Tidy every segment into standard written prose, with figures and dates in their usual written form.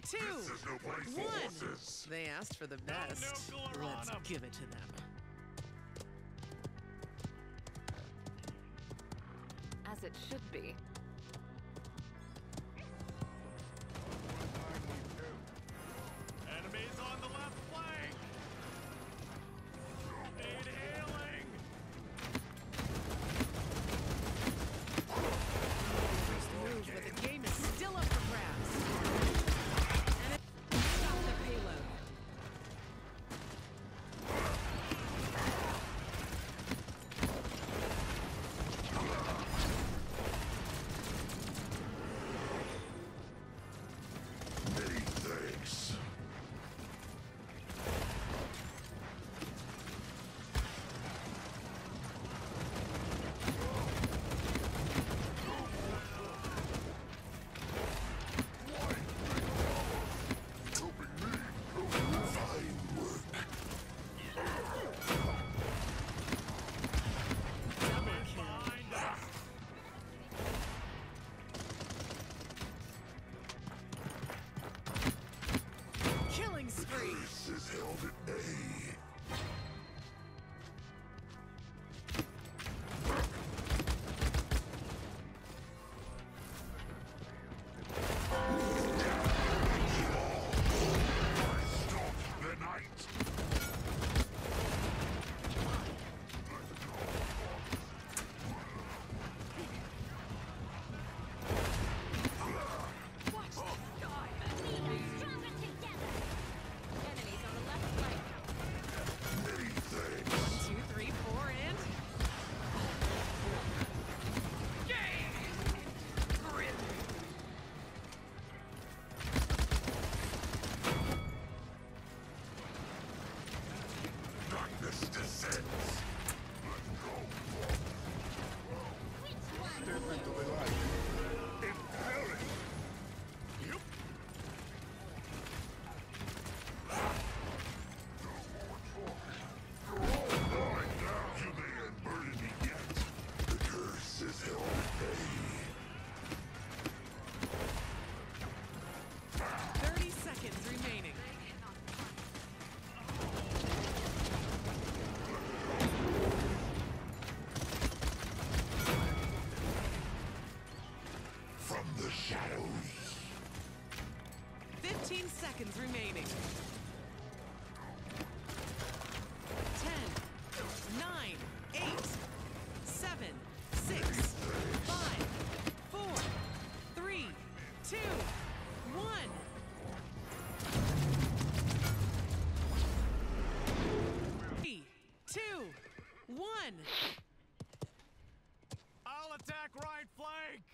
2, This is no place for 1. horses. They asked for the best. nuclear on Let's 'em. give it to them. As it should be. Enemies on the left flank! Need healing! First move, but the game is still up for grabs. And it stop the payload. Many thanks. Helping me. Fine work. Double kill. Behind us! Killing spree. This is held at bay. Stop the night. Watch the sky! Stronger together. Enemies on the left flank. Many thanks. 2, 3, 4, and Darkness descends. Let's go. Which one? Step into the light. Impelling. Yep. Right now, you may unburden me yet. The curse is held at bay. 30 seconds remaining. From the shadows. 15 seconds remaining. 10, 9, 8, 7, 6, 5, 4, 3, 2, 1. 3, 2, 1. I'll attack right flank!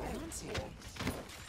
going on here?